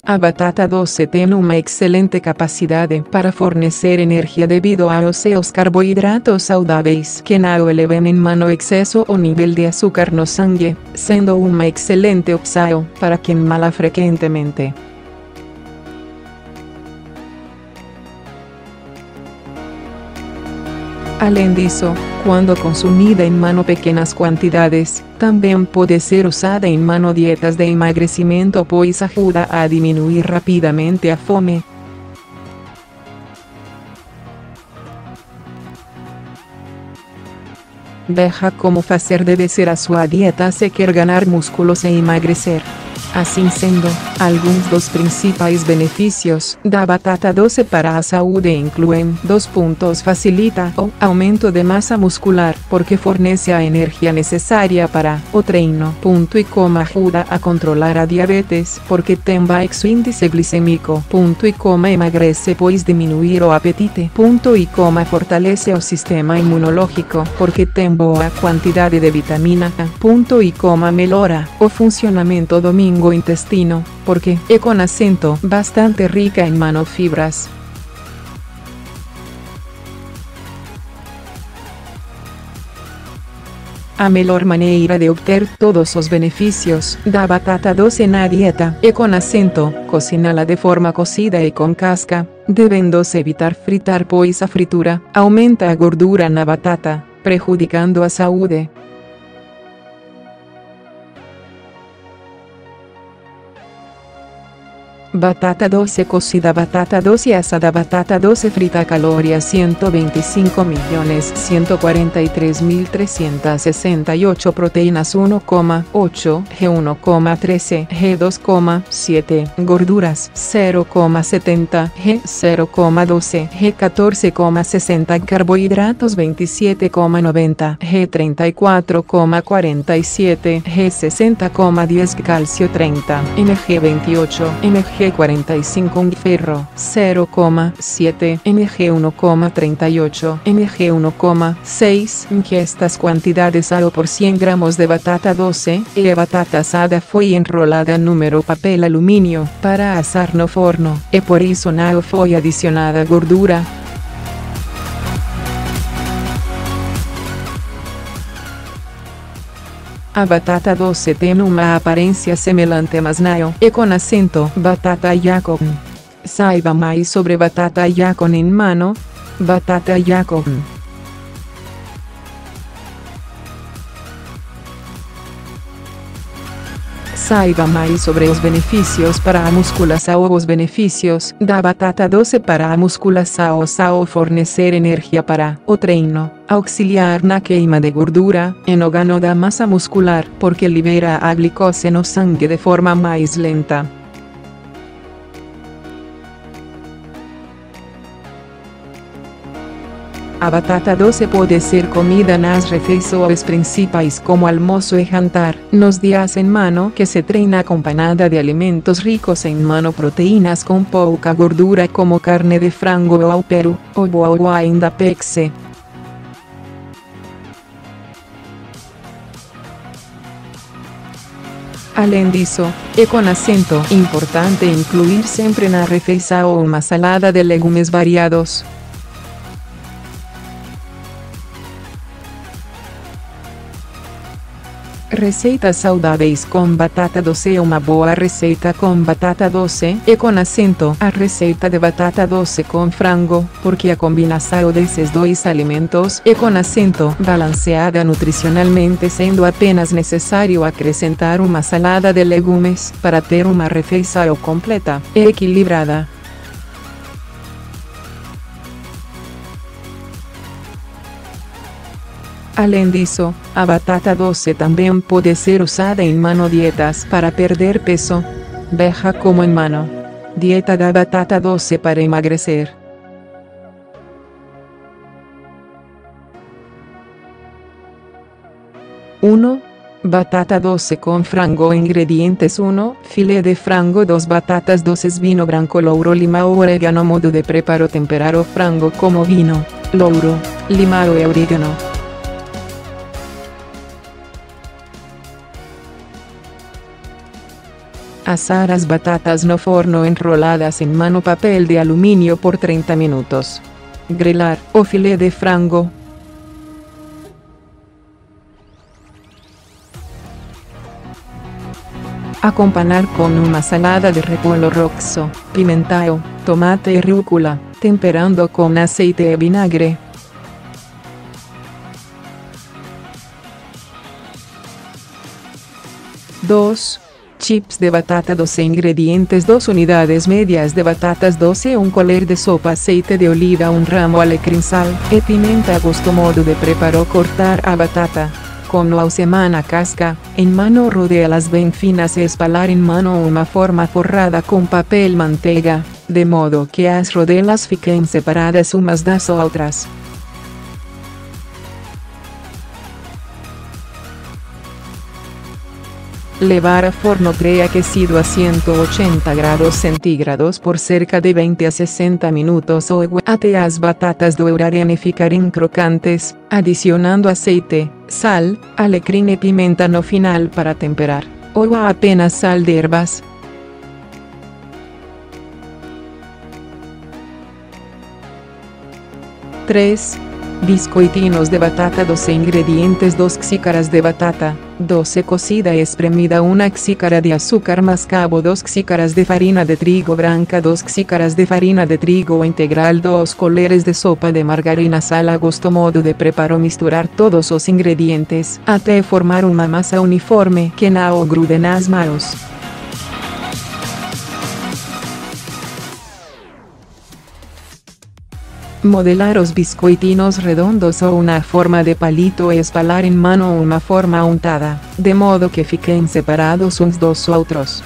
A batata doce tiene una excelente capacidad para fornecer energía debido a los carbohidratos saudáveis que no eleven en mano exceso o nivel de azúcar no sangue, siendo una excelente opción para quien mala frecuentemente. Além disso, cuando consumida en mano pequeñas cantidades, también puede ser usada en mano dietas de emagrecimiento pues ayuda a disminuir rápidamente a fome. Veja como fazer debe ser a sua dieta se quer ganar músculos e emagrecer. Assim sendo, alguns dos principais benefícios da batata doce para a saúde incluem 2 pontos. Facilita o aumento de massa muscular porque fornece a energia necessária para o treino. E como ajuda a controlar a diabetes porque tem baixo índice glicêmico. E como emagrece pois diminuir o apetite. E como fortalece o sistema imunológico porque tem boa quantidade de vitamina A. E como melhora o funcionamento do intestino, porque é con acento bastante rica en manofibras. A melhor maneira de obter todos os benefícios da batata doce na dieta é con acento, cociná-la de forma cocida e com casca, devendo-se evitar fritar pois a fritura aumenta a gordura na batata, prejudicando a saúde. Batata doce cocida. Batata doce asada. Batata doce frita. Calorías 125.143.368. Proteínas 1,8 G 1,13 G 2,7 Gorduras 0,70 G 0,12 G 14,60 Carbohidratos 27,90 G 34,47 G 60,10 Calcio 30 Mg 28 Mg 45 Ferro 0,7 Mg 1,38 Mg 1,6 Estas cantidades ao por 100 gramos de batata doce e a batata asada foi enrolada número papel alumínio para assar no forno e por isso não foi adicionada gordura. A batata doce tem uma aparência semelhante mas não é com acento. Batata Yacon. Saiba mais sobre batata Yacon em mano. Batata Yacon. Saiba mais sobre os benefícios para a musculação. Os benefícios da batata doce para a musculação são fornecer energia para o treino, auxiliar na queima de gordura e no ganho da massa muscular porque libera a glicose no sangue de forma mais lenta. A batata doce pode ser comida nas refeições principais como almoço e jantar, nos dias em mano que se treina acompanhada de alimentos ricos em proteínas com pouca gordura como carne de frango ou peru, ovo ou ainda peixe. Além disso, é com acento importante incluir sempre na refeição uma salada de legumes variados. Receitas saudáveis com batata doce. Uma boa receita com batata doce é com acento a receita de batata doce com frango, porque a combinação desses dois alimentos é com acento balanceada nutricionalmente, sendo apenas necessário acrescentar uma salada de legumes para ter uma refeição completa e equilibrada. Além disso, a batata doce também pode ser usada em mano dietas para perder peso. Veja como em mano. Dieta da batata doce para emagrecer. 1. Batata doce com frango. Ingredientes: 1. Filé de frango, 2 batatas doces, vino branco, louro, limão, orégano. Modo de preparo: temperar o frango como vino, louro, limão e orégano. Asar las batatas no forno enroladas en mano papel de aluminio por 30 minutos. Grilar, o filé de frango. Acompañar con una salada de repollo roxo, pimentao, tomate y rúcula, temperando con aceite y vinagre. Dos chips de batata. 12 ingredientes: 2 unidades medias de batatas, 12 un colher de sopa, aceite de oliva, un ramo alecrim, sal y pimienta a gusto. Modo de preparo: cortar a batata con la semana casca, en mano rodearlas bien finas y espalar en mano una forma forrada con papel manteiga, de modo que as rodelas fiquen separadas unas das otras. Levar a forno preaquecido a 180 grados centígrados por cerca de 20 a 60 minutos o até as batatas dourarem e ficarem crocantes, adicionando aceite, sal, alecrim y pimenta no final para temperar, o apenas sal de herbas. Tres biscoitinos de batata. 12 ingredientes: 2 xícaras de batata, 12 cocida y espremida, 1 xícara de azúcar mascabo, 2 xícaras de farina de trigo blanca, 2 xícaras de farina de trigo integral, 2 colheres de sopa de margarina, sal a gusto. Modo de preparo: misturar todos los ingredientes até formar una masa uniforme que não grude nas mãos. Modelar los biscoitinos redondos o una forma de palito y espalar en mano una forma untada, de modo que fiquen separados uns dos outros.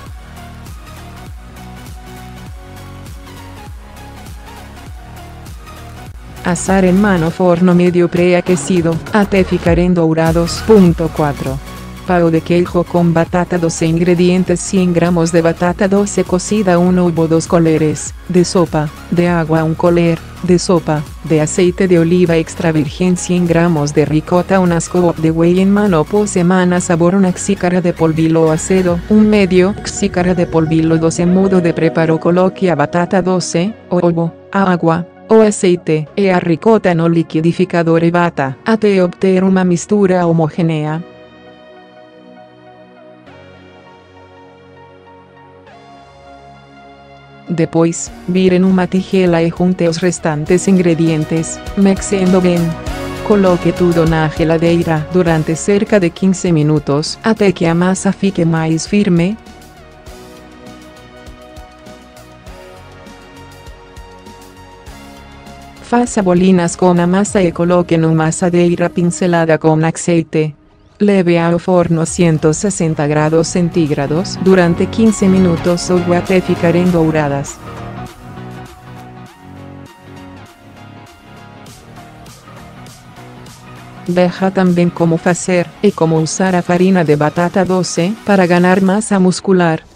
Asar en mano forno medio preaquecido, até ficarem dourados. 4. Pão de queijo con batata. 12 ingredientes: 100 gramos de batata, 12 cocida, 1 hubo, 2 colheres de sopa de agua, 1 colher de sopa de aceite de oliva extra virgen, 100 gramos de ricota, 1 scoop de whey en mano por semana, sabor, 1 xícara de polvillo acedo, 1 medio xícara de polvillo. 12 modo de preparo: coloque a batata 12, ovo, agua o aceite e a ricota no liquidificador e bata até obter uma mistura homogénea. Depois, vire en una tigela y junte os restantes ingredientes, mexendo bien. Coloque tudo na geladeira durante cerca de 15 minutos até que a massa fique mais firme. Faça bolinas com a massa e coloque numa assadeira pincelada com aceite. Leve ao forno 160 grados centígrados durante 15 minutos ou até ficarem douradas. Veja também como fazer e como usar a farina de batata 12 para ganar massa muscular.